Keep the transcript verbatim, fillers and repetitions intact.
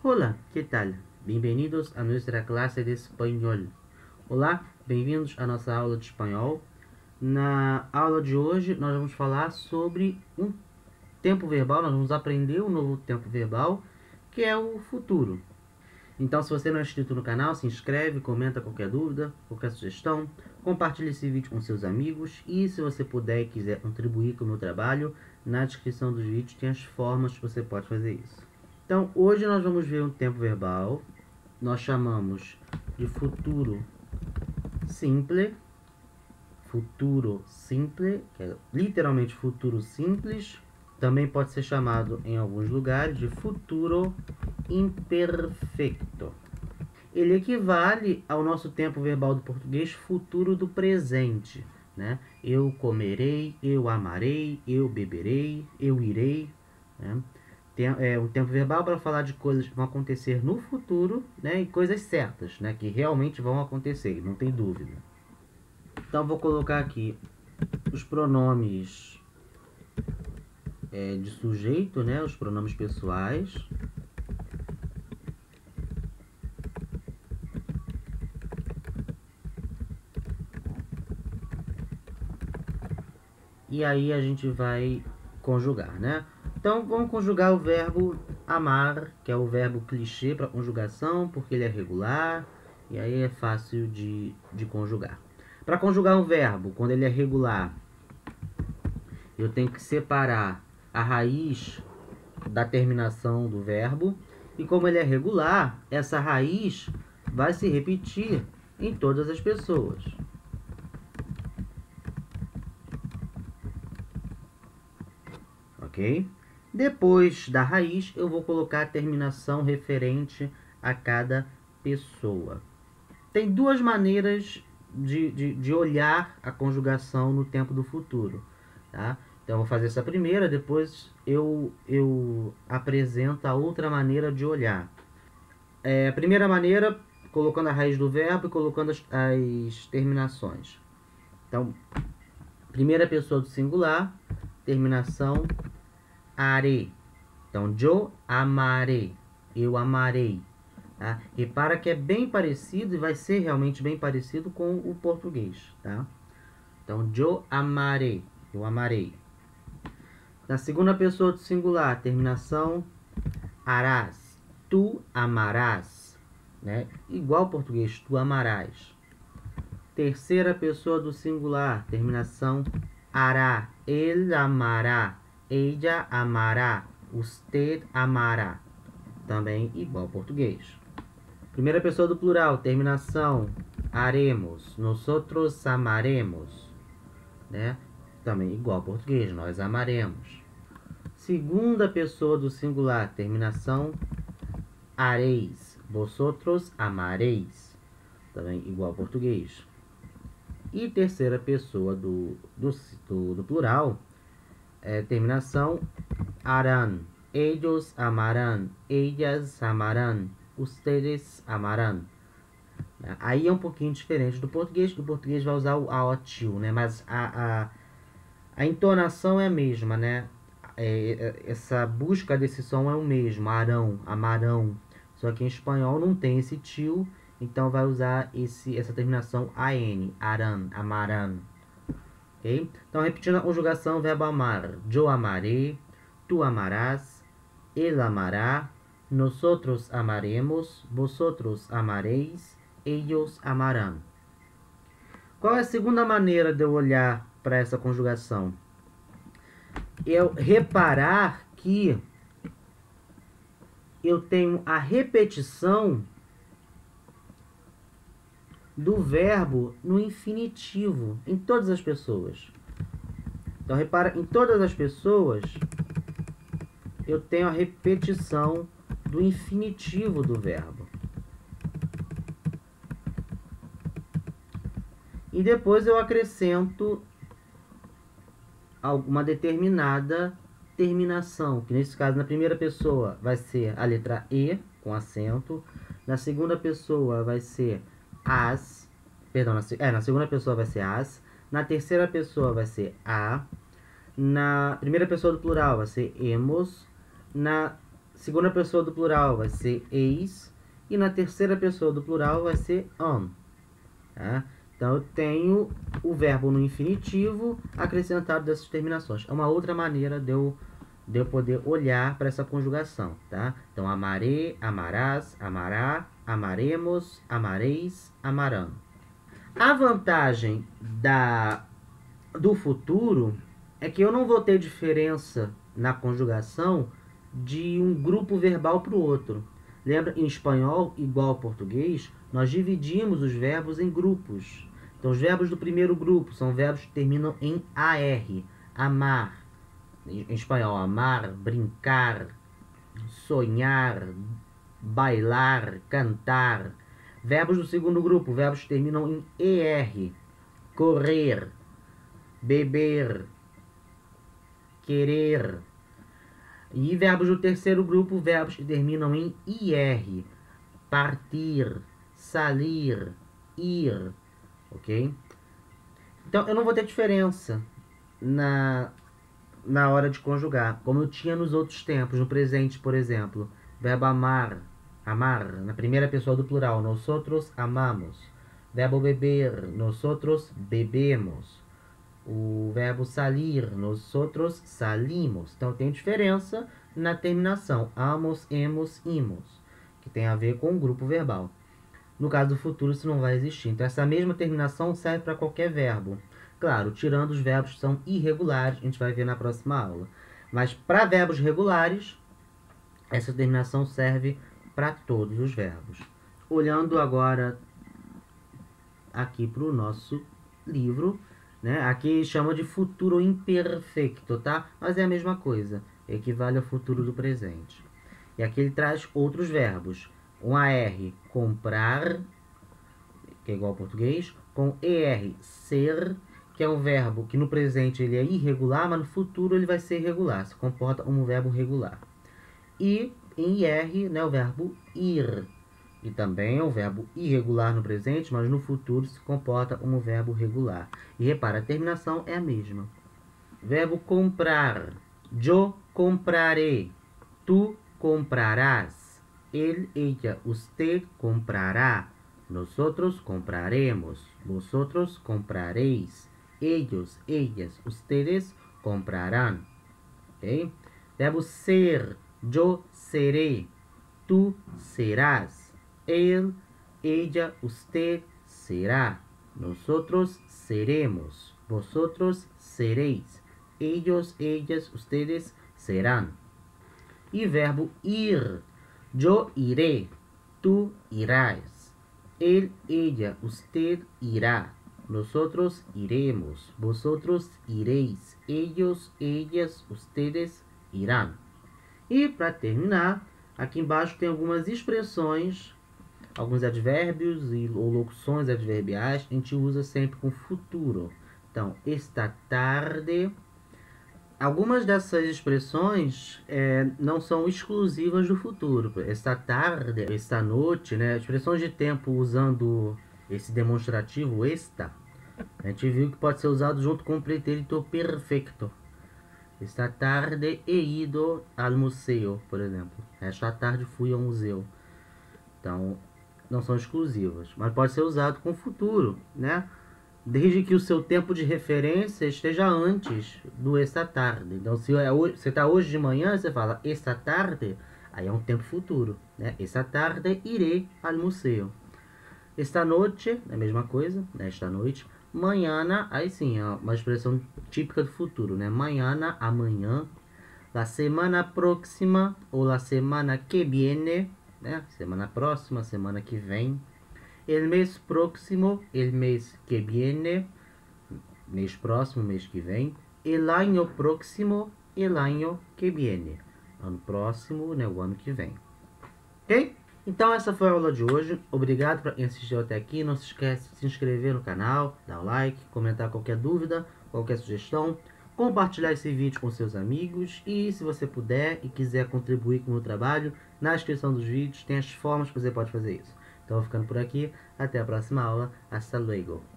Hola, ¿qué tal? Bem-vindos a nossa classe de espanhol. Olá, bem-vindos à nossa aula de espanhol. Na aula de hoje, nós vamos falar sobre um tempo verbal, nós vamos aprender um novo tempo verbal, que é o futuro. Então, se você não é inscrito no canal, se inscreve, comenta qualquer dúvida, qualquer sugestão, compartilhe esse vídeo com seus amigos e, se você puder e quiser contribuir com o meu trabalho, na descrição dos vídeos tem as formas que você pode fazer isso. Então, hoje nós vamos ver um tempo verbal, nós chamamos de futuro simple, futuro simple, que é literalmente futuro simples, também pode ser chamado em alguns lugares de futuro imperfeito. Ele equivale ao nosso tempo verbal do português futuro do presente, né? Eu comerei, eu amarei, eu beberei, eu irei, né? Tem, é um tempo verbal para falar de coisas que vão acontecer no futuro, né? E coisas certas, né? Que realmente vão acontecer, não tem dúvida. Então, vou colocar aqui os pronomes é, de sujeito, né? Os pronomes pessoais. E aí a gente vai conjugar, né? Então, vamos conjugar o verbo amar, que é o verbo clichê para conjugação, porque ele é regular, e aí é fácil de, de conjugar. Para conjugar um verbo, quando ele é regular, eu tenho que separar a raiz da terminação do verbo, e como ele é regular, essa raiz vai se repetir em todas as pessoas. Ok? Depois da raiz, eu vou colocar a terminação referente a cada pessoa. Tem duas maneiras de, de, de olhar a conjugação no tempo do futuro. Tá? Então, eu vou fazer essa primeira, depois eu, eu apresento a outra maneira de olhar. É, a primeira maneira, colocando a raiz do verbo e colocando as, as terminações. Então, primeira pessoa do singular, terminação are. Então, eu amarei, eu amarei. Tá? Repara que é bem parecido e vai ser realmente bem parecido com o português. Tá? Então, eu amarei, eu amarei. Na segunda pessoa do singular, terminação harás, tu amarás. Né? Igual ao português, tu amarás. Terceira pessoa do singular, terminação hará, ele amará. Ella amará, usted amará. Também igual ao português. Primeira pessoa do plural, terminação haremos, nosotros amaremos. Né? Também igual ao português, nós amaremos. Segunda pessoa do singular, terminação hareis, vosotros amareis. Também igual ao português. E terceira pessoa do, do, do, do plural, É, terminação harán, ellos amarán, ellas amarán, ustedes amarán. Aí é um pouquinho diferente do português, que o português vai usar o aotil, né? Mas a, a, a entonação é a mesma, né? É, essa busca desse som é o mesmo, arão, amarão. Só que em espanhol não tem esse til, então vai usar esse, essa terminação an, arán, amarán. Okay? Então, repetindo a conjugação, verbo amar. Eu amarei, tu amarás, ele amará, nosotros amaremos, vosotros amareis, ellos amarán. Qual é a segunda maneira de eu olhar para essa conjugação? Eu reparar que eu tenho a repetição do verbo no infinitivo, em todas as pessoas. Então, repara, em todas as pessoas, eu tenho a repetição do infinitivo do verbo. E depois eu acrescento alguma determinada terminação, que nesse caso, na primeira pessoa, vai ser a letra E, com acento. Na segunda pessoa, vai ser as, perdão, na, é, na segunda pessoa vai ser as, na terceira pessoa vai ser a, na primeira pessoa do plural vai ser hemos, na segunda pessoa do plural vai ser eis. E na terceira pessoa do plural vai ser on. Tá? Então, eu tenho o verbo no infinitivo acrescentado dessas terminações. É uma outra maneira de eu, de eu poder olhar para essa conjugação. Tá? Então, amaré, amarás, amará, amaremos, amareis, amarão. A vantagem da, do futuro é que eu não vou ter diferença na conjugação de um grupo verbal para o outro. Lembra, em espanhol, igual ao português, nós dividimos os verbos em grupos. Então, os verbos do primeiro grupo são verbos que terminam em A R. Amar. Em espanhol, amar, brincar, sonhar, bailar, cantar. Verbos do segundo grupo, verbos que terminam em E R. Correr, beber, querer. E verbos do terceiro grupo, verbos que terminam em I R. Partir, salir, ir. Ok? Então, eu não vou ter diferença na, na hora de conjugar, como eu tinha nos outros tempos. No presente, por exemplo, verbo amar, amar, na primeira pessoa do plural, nosotros amamos. Verbo beber, nosotros bebemos. O verbo salir, nosotros salimos. Então, tem diferença na terminação. Amos, emos, imos, que tem a ver com o grupo verbal. No caso do futuro, isso não vai existir. Então, essa mesma terminação serve para qualquer verbo. Claro, tirando os verbos que são irregulares, a gente vai ver na próxima aula. Mas, para verbos regulares, essa terminação serve para todos os verbos. Olhando agora aqui para o nosso livro, né? Aqui chama de futuro imperfeito, tá? Mas é a mesma coisa, equivale ao futuro do presente. E aqui ele traz outros verbos. Um A R, comprar, que é igual ao português, com E R, ser, que é um verbo que no presente ele é irregular, mas no futuro ele vai ser regular, se comporta como um verbo regular. E em I R, né, o verbo ir, e também é um verbo irregular no presente, mas no futuro se comporta como um verbo regular. E repara, a terminação é a mesma. Verbo comprar. Yo compraré. Tu comprarás. Él, ella, usted comprará. Nosotros compraremos. Vosotros compraréis. Ellos, ellas, ustedes comprarán. ¿Okay? Verbo ser. Yo seré. Tu serás. Él, ella, usted será. Nosotros seremos. Vosotros seréis. Ellos, ellas, ustedes serán. Y verbo ir. Yo iré. Tú irás. Él, ella, usted irá. Nosotros iremos. Vosotros iréis. Ellos, ellas, ustedes irán. E para terminar, aqui embaixo tem algumas expressões, alguns advérbios e, ou locuções adverbiais que a gente usa sempre com futuro. Então, esta tarde. Algumas dessas expressões é, não são exclusivas do futuro. Esta tarde, esta noite, né? Expressões de tempo usando esse demonstrativo esta, a gente viu que pode ser usado junto com o pretérito perfeito. Esta tarde he ido al museu, por exemplo. Esta tarde fui ao museu. Então, não são exclusivas, mas pode ser usado com futuro, né? Desde que o seu tempo de referência esteja antes do esta tarde. Então, se é hoje, você está hoje de manhã, você fala esta tarde, aí é um tempo futuro, né? Esta tarde irei al museu. Esta noite, é a mesma coisa, né? Esta noite. Manhã, aí sim, é uma expressão típica do futuro, né? Manhã, amanhã. La semana próxima, ou la semana que viene, né? Semana próxima, semana que vem. El mês próximo, el mês que viene, mês próximo, mês que vem. El año próximo, el año que viene, ano próximo, né, o ano que vem. Ok? Então essa foi a aula de hoje. Obrigado para quem assistiu até aqui. Não se esqueça de se inscrever no canal, dar o like, comentar qualquer dúvida, qualquer sugestão, compartilhar esse vídeo com seus amigos e, se você puder e quiser contribuir com o meu trabalho, na descrição dos vídeos tem as formas que você pode fazer isso. Então, vou ficando por aqui. Até a próxima aula. Hasta luego.